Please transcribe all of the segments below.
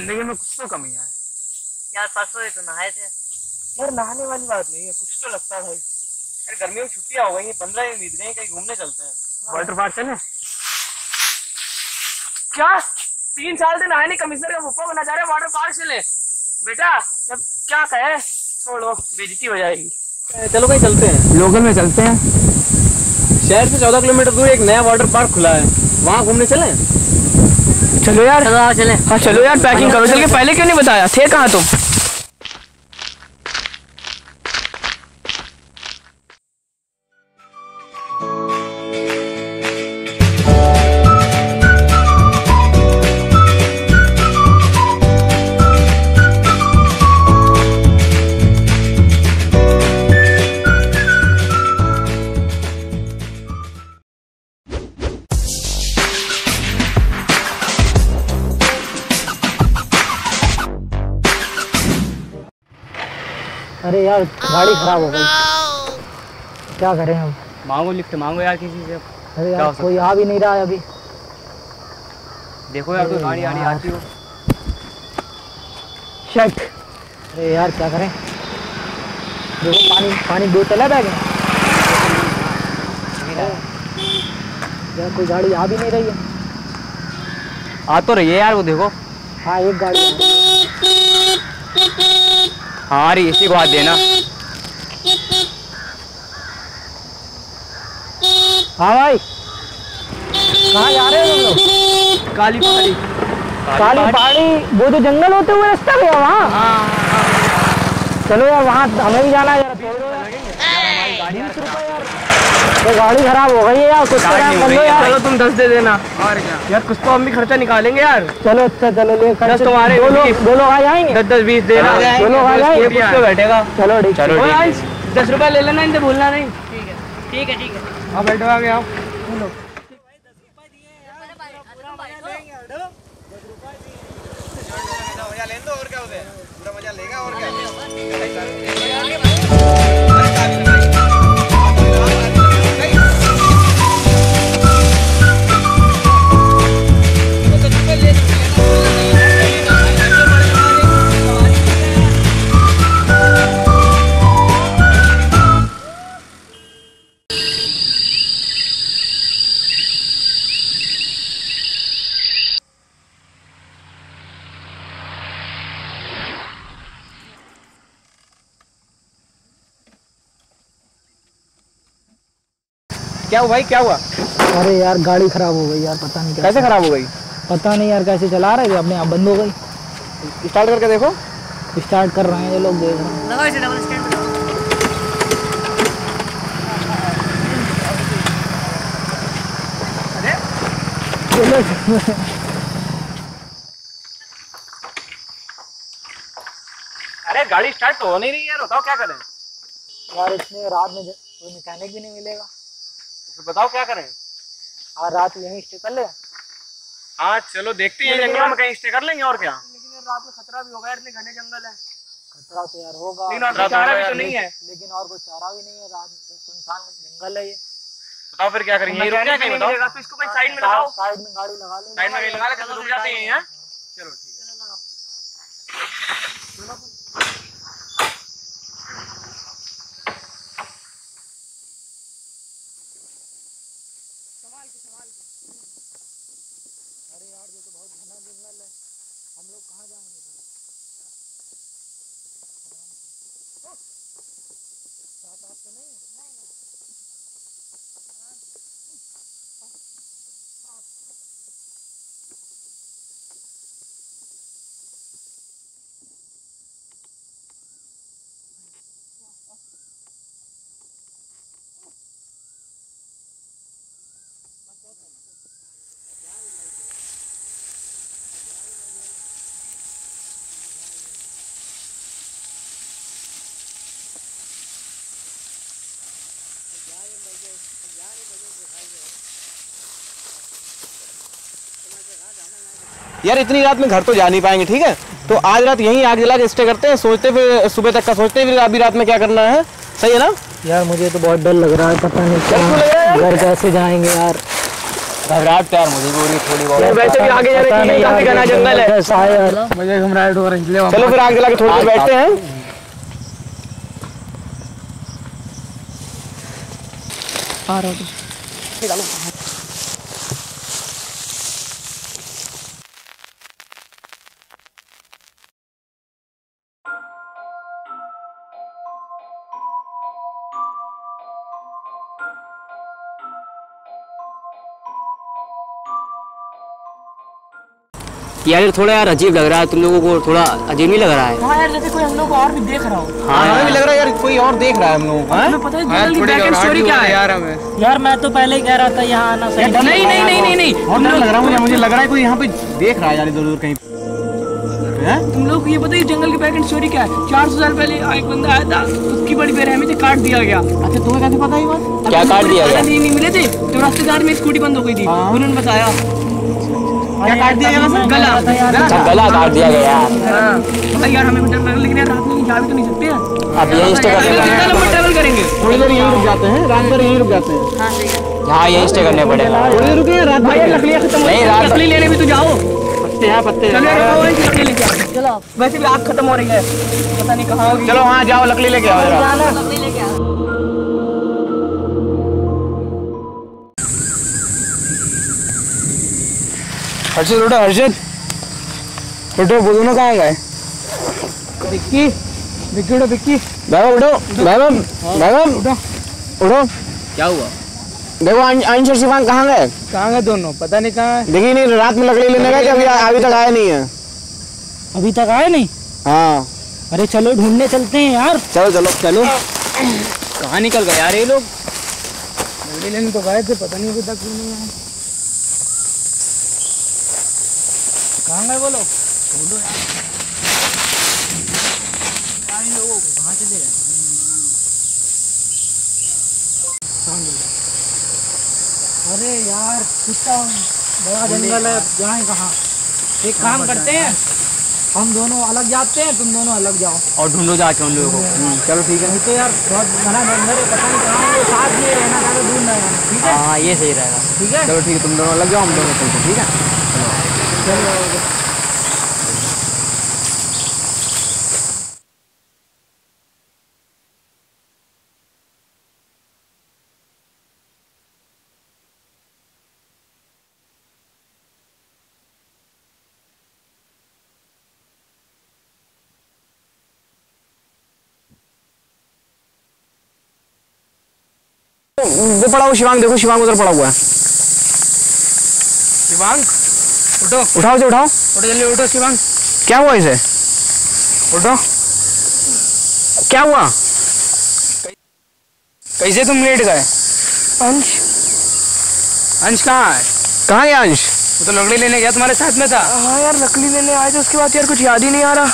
जिंदगी में कुछ तो कमी है यार। परसों ही तो नहाए थे यार। नहाने वाली बात नहीं है, कुछ तो लगता है भाई। अरे गर्मियों की छुट्टियां हो गई, 15 दिन बीत गए, कहीं घूमने चलते हैं। वाटर पार्क चले क्या? 3 साल से नहाए नहीं, कमिश्नर का फुफ्फा बना जा रहे वाटर पार्क चले बेटा। जब क्या कहे छोड़ो, बेइज्जती हो जाएगी। चलो कहीं चलते हैं, लोकल में चलते हैं। शहर से 14 किलोमीटर दूर एक नया वाटर पार्क खुला है, वहाँ घूमने चलें? चलो यार। चलो चले। हाँ चलो यार, पैकिंग करो। चल के पहले क्यों नहीं बताया? थे कहाँ तुम? अरे यार गाड़ी खराब हो गई। क्या करें अब? मांगो, लिफ्ट मांगो यार किसी से। अरे यार कोई आ भी नहीं रहा है अभी। देखो यार, कोई गाड़ी आड़ी आती हो। शिट। अरे यार क्या करें? देखो पानी पानी बोतल है बैग में। यार कोई गाड़ी आ भी नहीं रही है। आ तो रही है यार, वो देखो। हाँ एक गाड़ी आ रही है। हाँ अरे इसी को हाथ देना। हाँ भाई कहाँ जा रहे हो तुम लोग? काली पहाड़ी। काली पहाड़ी, वो जो जंगल होते हुए रास्ता गया वहाँ। चलो यार वहाँ हमें भी जाना है यार। 20 रुपये यार। तो गाड़ी खराब हो गई है यार, कुछ कर लो यार। चलो तुम 10 दे देना। और क्या यार कुछ तो हम भी खर्चा निकालेंगे यार। चलो अच्छा चलो ले। 10 तुम्हारे, दो लोग आ जाएंगे। 10 20 देना। दो लोग आ जाएंगे। कुछ तो बैठेगा। चलो ठीक। चलो ठीक है। 10 रुपए ले लेना, इनसे भूलना नहीं। ठीक है। हाँ बैठो, आ गए आप। और क्या होता है, पूरा मजा लेगा। और क्या क्या हुआ भाई, क्या हुआ? अरे यार गाड़ी खराब हो गई यार, पता नहीं कैसे खराब हो गई? पता नहीं यार, कैसे चला रहे थे अपने आप बंद हो गई। स्टार्ट करके देखो। स्टार्ट कर रहे हैं ये लोग, देख रहे हैं। लगाओ इसे डबल स्टैंड पे। अरे गाड़ी स्टार्ट तो हो नहीं रही यार, बताओ क्या करें? यार इतने रात में कोई मैकेनिक भी नहीं मिलेगा। तो बताओ क्या करें? हाँ रात यहीं स्टे कर ले। हाँ चलो देखते हैं, जंगल में कहीं स्टे कर लेंगे। और क्या? लेकिन यार रात में खतरा भी होगा, इतने घने जंगल है। खतरा तो यार होगा, लेकिन और कोई चारा भी तो नहीं है। लेकिन और कोई चारा भी नहीं है। रात सुनसान जंगल है ये। बताओ फिर क्या करेंगे? यहीं रुक जाए कहीं, बताओ। तो इसको कहीं साइड में लगाओ। साइड में गाड़ी लगा ले। साइड में कहीं लगा ले, चलो रुक जाते हैं यहाँ। चलो ठीक है। अरे यार ये तो बहुत घना जंगल है, हम लोग कहाँ जाएंगे? साथ आप तो नहीं? यार इतनी रात में घर तो जा नहीं पाएंगे, ठीक है? तो आज रात यहीं आग जला के स्टे करते हैं, सोचते फिर सुबह तक का सोचते फिर अभी रात में क्या करना है। सही है ना? यार मुझे तो बहुत डर लग रहा है, पता नहीं क्या घर कैसे जाएंगे यार। घबराहट यार मुझे भी हो रही थोड़ी बहुत। वैसे भी आगे जाने की काफी घना जंगल है। मुझे घबराहट हो रही है। चलो फिर आगे चला के थोड़ी देर बैठते हैं। यार थोड़ा यार अजीब लग रहा है, तुम लोगों को थोड़ा अजीब नहीं लग रहा है? हाँ यार, जैसे कोई हम लोग को और भी देख रहा हो। हाँ हमें भी लग रहा है यार कोई और देख रहा है हम लोगों को। तुम्हें पता है जंगल की बैक एंड स्टोरी क्या है? यार मैं तो पहले ही कह रहा था यहाँ आना सही नहीं नहीं नहीं नहीं नहीं, और डर लग रहा है मुझे लग रहा है कोई यहाँ पे देख रहा है यार इधर उधर कहीं। तुम लोग को ये पता है जंगल की बैक एंड स्टोरी क्या है? 400 साल पहले एक बंदा आया था, उसकी बड़ी बेरहमी से काट दिया गया। अच्छा तुम्हें कैसे पता ये बात? क्या काट दिया गया? नहीं मिले थे तो रास्तेदार में स्कूटी बंद हो गई थी, उन्होंने बताया। क्या काट दिया गया? गला गला काट दिया गया यार। भाई यार हमें भी डर लग रहा है, लेकिन यार रात में जा भी तो नहीं सकते हैं। अब यही स्टे करने कितना लंबा ट्रैवल करेंगे? थोड़ी देर यहीं रुक जाते हैं, रात भर यहीं रुक जाते हैं। हाँ यही स्टे करने पड़ेगा। थोड़ी देर रुके रात भर। लकड़ियाँ खत्म हो नहीं, गई, रात- लकड़ी लेने भी तो जाओ। पत्ते हैं पत्ते। चलो यार आओ, एक लकड़ी लेके आओ। चलो वैसे भी आग खत्म हो रही है, पता नहीं कहाँ होगी। चलो हाँ जाओ लकड़ी लेके आओ जरा। हर्षित उठो, हर्षित उठो, वो दोनों कहाँ गए? विक्की विक्की उठो, विक्की वैभव उठो, वैभव उठो। क्या हुआ? देखो अंश और शिवांग कहाँ गए? कहाँ गए दोनों? पता नहीं कहाँ है। देखी नहीं रात में लकड़ी लेने गए कि अभी तक आए नहीं है? अभी तक आए नहीं? हाँ अरे चलो ढूंढने चलते हैं यार। चलो चलो चलो। कहाँ निकल गए यार ये लोग? लकड़ी लेने तो गए थे, पता नहीं अभी तक क्यों नहीं आए। कहाँ गए वो लोग? ढूंढो यार। कहाँ चले गए? अरे यार कितना बड़ा जंगल है, जाएं कहाँ? एक काम करते हैं, हम दोनों अलग जाते हैं, तुम दोनों अलग जाओ और ढूंढो जाके उन लोगों को। चलो ठीक है। नहीं तो यार बहुत घना जंगल है, पता नहीं कहाँ होंगे, साथ में रहना, ज़्यादा दूर ना जाना। ठीक है? हाँ ये सही रहेगा। ठीक है चलो ठीक है तुम दोनों अलग जाओ हम दोनों चलते हैं, ठीक है? चलो। वो पड़ा हुआ शिवांग, देखो शिवांग उधर पड़ा हुआ है। शिवांग उठो, उठाओ से उठाओ। उठो जल्दी उठो शिवांग, क्या हुआ इसे? उठो। क्या हुआ? कैसे तुम लेट गए? अंश अंश कहाँ है? कहाँ गया अंश? वो तो लकड़ी लेने गया, तुम्हारे साथ में था। हाँ यार लकड़ी लेने आए थे, उसके बाद यार कुछ याद ही नहीं आ रहा।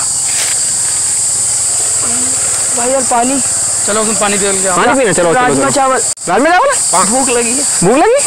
भाई यार पानी, चलो तुम पानी पी के आओ। पानी पीना। चलो राजमा चलो चावल, राजमा चावल। भूख लगी है। भूख लगी?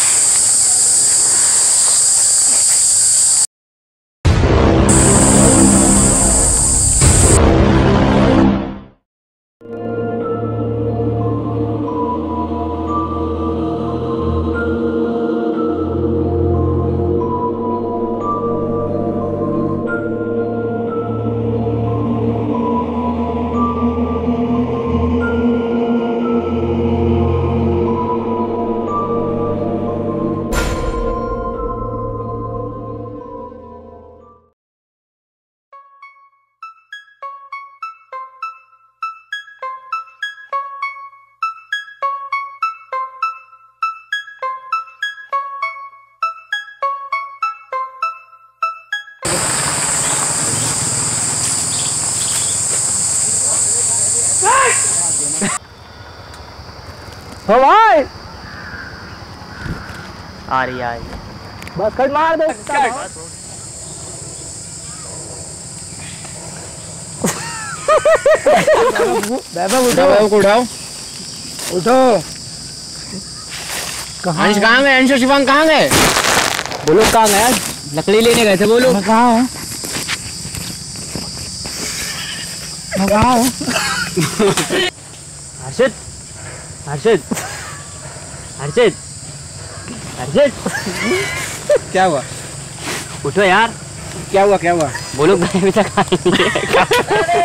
ओ भाई आ रही है। बस कट मार दो। वैभव को उठाओ। उठो। अंश कहाँ गए? अंश और शिवांग कहाँ गए? वो लोग कहाँ गए? लकड़ी लेने गए थे वो लोग। मैं कहाँ हूँ? मैं कहाँ हूँ? हर्षित, हर्षित, हर्षित, हर्षित क्या हुआ? उठो यार। क्या हुआ? क्या हुआ? बोलो अभी तक आई नहीं है।